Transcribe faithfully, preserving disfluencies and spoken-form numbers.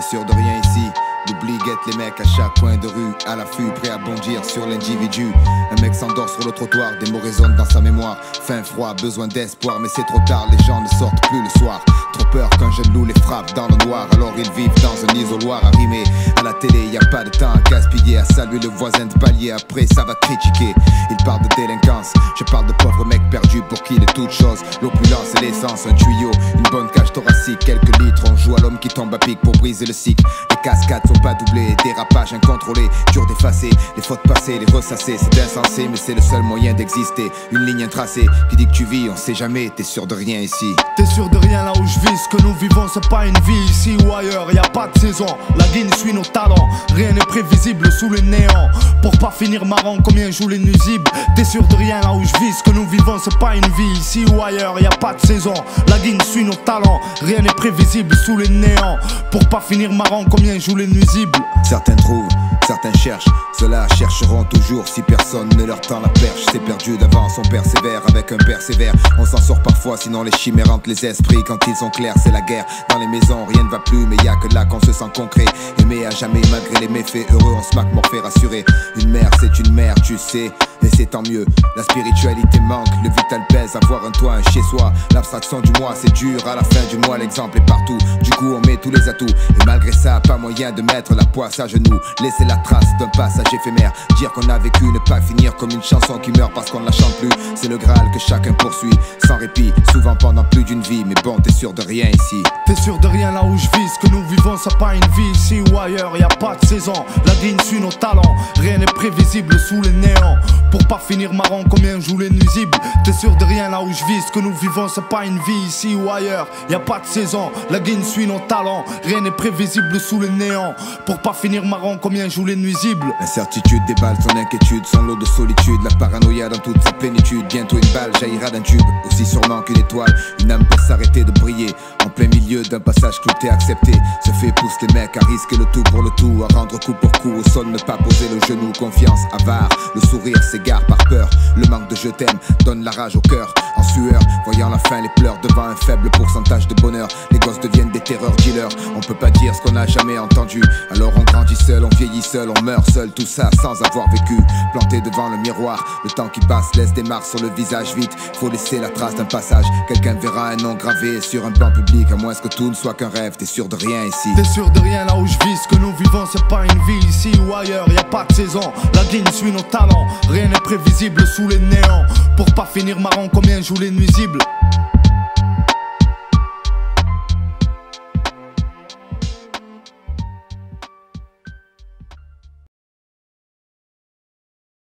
sûr de rien ici. L'oubli guette les mecs à chaque coin de rue, à l'affût, prêt à bondir sur l'individu. Un mec s'endort sur le trottoir, des mots résonnent dans sa mémoire. Faim, froid, besoin d'espoir, mais c'est trop tard, les gens ne sortent plus le soir. Trop peur qu'un jeune loup les frappe dans le noir, alors ils vivent dans un isoloir arrimé. À la télé, y a pas de temps à gaspiller, à saluer le voisin de palier, après ça va critiquer. Ils parlent de délinquance, je parle de pauvres mecs perdus pour qui il est toute chose. L'opulence et l'essence, un tuyau, une bonne cage thoracique, quelques litres. On joue à l'homme qui tombe à pic pour briser le cycle. Les cascades sont pas doublées, dérapage incontrôlé, dur d'effacer, les fautes passées, les ressasser. C'est insensé, mais c'est le seul moyen d'exister. Une ligne tracée qui dit que tu vis, on sait jamais, t'es sûr de rien ici. T'es sûr de rien là où je vis, ce que nous vivons c'est pas une vie ici ou ailleurs, y a pas de saison, la guine suit nos talents, rien n'est prévisible sous le néant. Pour pas finir marrant, combien jouent les nuisibles. T'es sûr de rien là où je vis, ce que nous vivons c'est pas une vie ici ou ailleurs, y a pas de saison, la guine suit nos talents, rien n'est prévisible sous le néant. Pour pas finir marrant, combien jouent les nuisibles. Certains trouvent, certains cherchent, ceux-là chercheront toujours si personne ne leur tend la perche. C'est perdu d'avance, on persévère avec un persévère. On s'en sort parfois, sinon les chimères hantent les esprits. Quand ils sont clairs, c'est la guerre. Dans les maisons, rien ne va plus, mais y a que là qu'on se sent concret. Aimé à jamais, malgré les méfaits, heureux, on se maque, morphé, rassuré. Une mère, c'est une mère, tu sais, et c'est tant mieux. La spiritualité manque, le vital pèse, avoir un toit, un chez-soi. L'abstraction du moi, c'est dur, à la fin du mois, l'exemple est partout. Du coup, on met tous les atouts, et malgré ça, pas moyen de mettre la poisse à genoux. Laisser la trace d'un passage éphémère, dire qu'on a vécu, ne pas finir comme une chanson qui meurt parce qu'on ne la chante plus. C'est le Graal que chacun poursuit, sans répit, souvent pendant plus d'une vie. Mais bon, t'es sûr de rien ici. T'es sûr de rien là où je vis, ce que nous vivons c'est pas une vie ici ou ailleurs, y a pas de saison, la ligne suit nos talents, rien n'est prévisible sous les néants. Pour pas finir marrant, combien jouent les nuisibles. T'es sûr de rien là où je vis, ce que nous vivons c'est pas une vie ici ou ailleurs, y a pas de saison, la guine suit nos talents, rien n'est prévisible sous le néant. Pour pas finir marrant, combien jouent les nuisibles. L'incertitude déballe son inquiétude, son lot de solitude, la paranoïa dans toute sa plénitude. Bientôt une balle jaillira d'un tube, aussi sûrement qu'une étoile. Une âme peut s'arrêter de briller en plein milieu d'un passage clouté accepté. Ce fait pousse les mecs à risquer le tout pour le tout, à rendre coup pour coup au sol, ne pas poser le genou. Confiance avare, le sourire s'égare par peur. Le manque de je t'aime donne la rage au cœur. En sueur, voyant la fin, les pleurs devant un faible pourcentage de bonheur. Les gosses deviennent des terreurs dealers. On peut pas dire ce qu'on n'a jamais entendu. Alors on grandit seul, on vieillit seul, on meurt seul. Tout ça sans avoir vécu. Planté devant le miroir, le temps qui passe laisse des marques sur le visage. Vite, faut laisser la trace d'un passage. Quelqu'un verra un nom gravé sur un banc public, à moins que tout ne soit qu'un rêve. T'es sûr de rien ici. T'es sûr de rien là où je vis, ce que nous vivons c'est pas une vie ici ou ailleurs, y a pas de saison, la ligne suit nos talents, rien n'est prévisible sous les néants. Pour pas finir marrant, combien jouent les nuisibles.